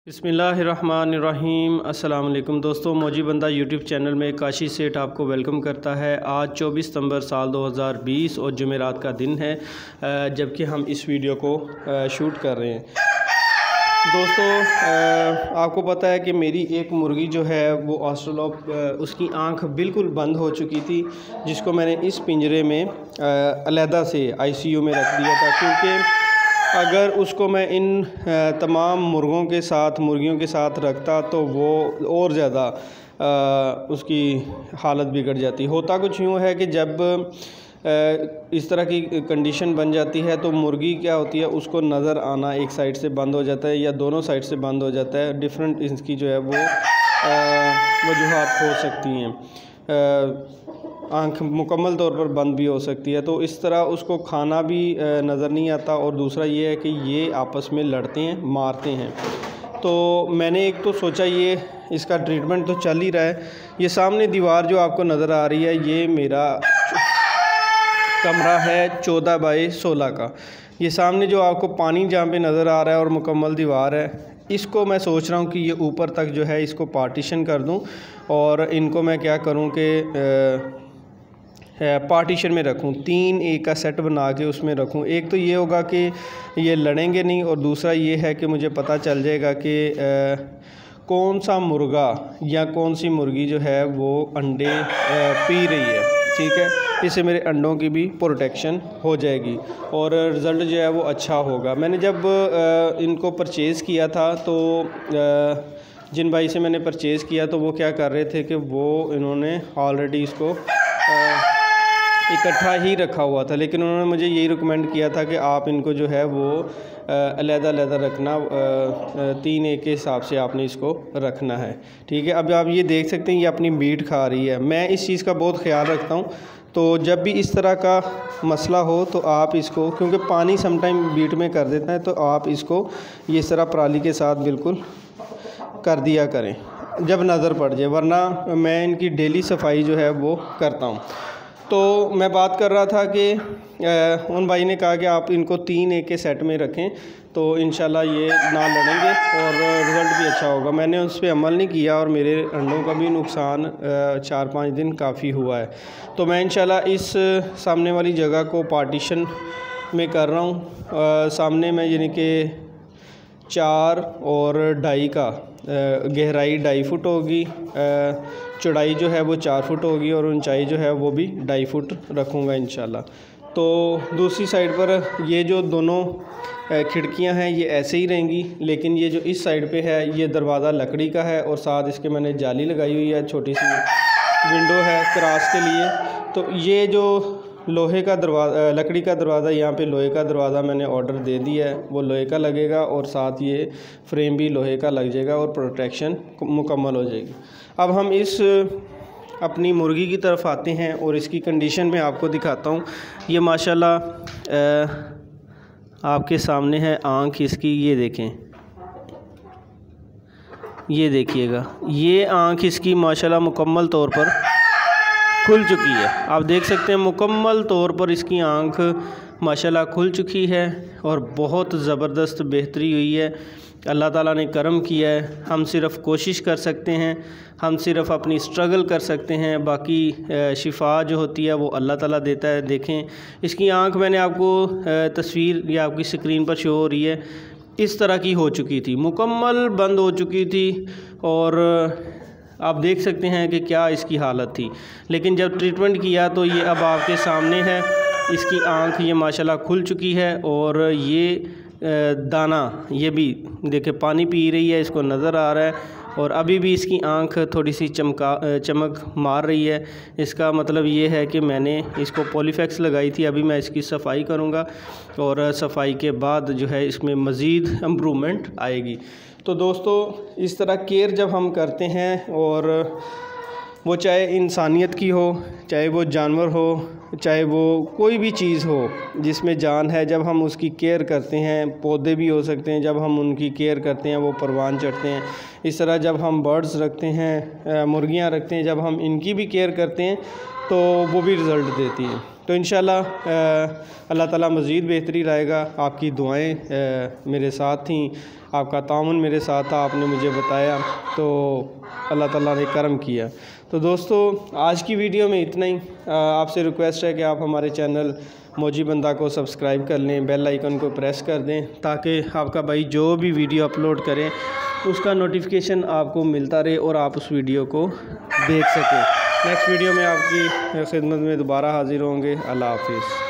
बिस्मिल्लाहिर्रहमानिर्रहीम। अस्सलाम वालेकुम दोस्तों, मौजी बंदा यूट्यूब चैनल में काशी सेठ आपको वेलकम करता है। आज 24 सितंबर साल 2020 और जुमेरात का दिन है, जबकि हम इस वीडियो को शूट कर रहे हैं। दोस्तों, आपको पता है कि मेरी एक मुर्गी जो है वो ऑस्ट्रेलोप, उसकी आंख बिल्कुल बंद हो चुकी थी, जिसको मैंने इस पिंजरे में अलहदा से ICU में रख दिया था, क्योंकि अगर उसको मैं इन तमाम मुर्गियों के साथ रखता तो वो और ज़्यादा उसकी हालत बिगड़ जाती। होता कुछ यूँ है कि जब इस तरह की कंडीशन बन जाती है तो मुर्गी क्या होती है, उसको नज़र आना एक साइड से बंद हो जाता है या दोनों साइड से बंद हो जाता है। डिफरेंट इसकी जो है वो वजूहात हो सकती हैं। आँख मुकम्मल तौर पर बंद भी हो सकती है, तो इस तरह उसको खाना भी नज़र नहीं आता। और दूसरा ये है कि ये आपस में लड़ते हैं, मारते हैं। तो मैंने एक तो सोचा ये इसका ट्रीटमेंट तो चल ही रहा है। ये सामने दीवार जो आपको नज़र आ रही है, ये मेरा कमरा है 14 बाई 16 का। ये सामने जो आपको पानी जहाँ पे नज़र आ रहा है और मुकम्मल दीवार है, इसको मैं सोच रहा हूँ कि ये ऊपर तक जो है इसको पार्टीशन कर दूँ और इनको मैं क्या करूँ कि पार्टीशन में रखूँ, 3 एक का सेट बना के उसमें रखूँ। एक तो ये होगा कि ये लड़ेंगे नहीं, और दूसरा ये है कि मुझे पता चल जाएगा कि कौन सा मुर्गा या कौन सी मुर्गी जो है वो अंडे पी रही है। ठीक है, इससे मेरे अंडों की भी प्रोटेक्शन हो जाएगी और रिज़ल्ट जो है वो अच्छा होगा। मैंने जब इनको परचेज़ किया था तो जिन भाई से मैंने परचेज़ किया तो वो क्या कर रहे थे कि वो इन्होंने ऑलरेडी इसको इकट्ठा ही रखा हुआ था, लेकिन उन्होंने मुझे यही रिकमेंड किया था कि आप इनको जो है वो अलग-अलग रखना, 3 एक के हिसाब से आपने इसको रखना है। ठीक है, अब आप ये देख सकते हैं ये अपनी मीट खा रही है। मैं इस चीज़ का बहुत ख्याल रखता हूँ, तो जब भी इस तरह का मसला हो तो आप इसको, क्योंकि पानी समटाइम बीट में कर देता है, तो आप इसको ये इस तरह पराली के साथ बिल्कुल कर दिया करें जब नज़र पड़ जाए, वरना मैं इनकी डेली सफाई जो है वो करता हूँ। तो मैं बात कर रहा था कि उन भाई ने कहा कि आप इनको 3 एक के सेट में रखें तो इंशाल्लाह ये ना लड़ेंगे और रिज़ल्ट भी अच्छा होगा। मैंने उस पर अमल नहीं किया और मेरे अंडों का भी नुकसान 4-5 दिन काफ़ी हुआ है। तो मैं इंशाल्लाह इस सामने वाली जगह को पार्टीशन में कर रहा हूँ। सामने में यानी कि 4 और 2.5 का गहराई 2.5 फुट होगी, चौड़ाई जो है वो 4 फुट होगी और ऊंचाई जो है वो भी 2.5 फुट रखूँगा इंशाल्लाह। तो दूसरी साइड पर ये जो दोनों खिड़कियां हैं ये ऐसे ही रहेंगी, लेकिन ये जो इस साइड पे है ये दरवाज़ा लकड़ी का है और साथ इसके मैंने जाली लगाई हुई है, छोटी सी विंडो है क्रॉस के लिए। तो ये जो लोहे का दरवाज़ा, लकड़ी का दरवाज़ा, यहाँ पे लोहे का दरवाज़ा मैंने ऑर्डर दे दिया है, वो लोहे का लगेगा और साथ ये फ्रेम भी लोहे का लग जाएगा और प्रोटेक्शन मुकम्मल हो जाएगी। अब हम इस अपनी मुर्गी की तरफ आते हैं और इसकी कंडीशन में आपको दिखाता हूँ। ये माशाल्लाह आपके सामने है आँख इसकी, ये देखें, ये देखिएगा, ये आँख इसकी माशाल्लाह मुकम्मल तौर पर खुल चुकी है। आप देख सकते हैं मुकम्मल तौर पर इसकी आँख माशाल्लाह खुल चुकी है और बहुत ज़बरदस्त बेहतरी हुई है। अल्लाह ताला ने करम किया है। हम सिर्फ़ कोशिश कर सकते हैं, हम सिर्फ़ अपनी स्ट्रगल कर सकते हैं, बाकी शिफा जो होती है वो अल्लाह ताला देता है। देखें इसकी आँख, मैंने आपको तस्वीर या आपकी स्क्रीन पर शो हो रही है, इस तरह की हो चुकी थी, मुकम्मल बंद हो चुकी थी और आप देख सकते हैं कि क्या इसकी हालत थी। लेकिन जब ट्रीटमेंट किया तो ये अब आपके सामने है, इसकी आँख ये माशाल्लाह खुल चुकी है और ये दाना ये भी देखे पानी पी रही है, इसको नज़र आ रहा है और अभी भी इसकी आँख थोड़ी सी चमक मार रही है। इसका मतलब ये है कि मैंने इसको पॉलीफेक्स लगाई थी। अभी मैं इसकी सफाई करूँगा और सफाई के बाद जो है इसमें मज़ीद इम्प्रूवमेंट आएगी। तो दोस्तों, इस तरह केयर जब हम करते हैं, और वो चाहे इंसानियत की हो, चाहे वो जानवर हो, चाहे वो कोई भी चीज़ हो जिसमें जान है, जब हम उसकी केयर करते हैं, पौधे भी हो सकते हैं, जब हम उनकी केयर करते हैं वो परवान चढ़ते हैं। इस तरह जब हम बर्ड्स रखते हैं, मुर्गियां रखते हैं, जब हम इनकी भी केयर करते हैं तो वो भी रिज़ल्ट देती हैं। तो इंशाल्लाह अल्लाह ताला मज़ीद बेहतरी रहेगा। आपकी दुआएं मेरे साथ थी, आपका ताउन मेरे साथ था, आपने मुझे बताया तो अल्लाह ताला ने करम किया। तो दोस्तों आज की वीडियो में इतना ही। आपसे रिक्वेस्ट है कि आप हमारे चैनल मौजी बंदा को सब्सक्राइब कर लें, बेल आइकन को प्रेस कर दें, ताकि आपका भाई जो भी वीडियो अपलोड करें उसका नोटिफिकेशन आपको मिलता रहे और आप उस वीडियो को देख सकें। नेक्स्ट वीडियो में आपकी खिदमत में दोबारा हाज़िर होंगे। अल्लाह हाफिज़।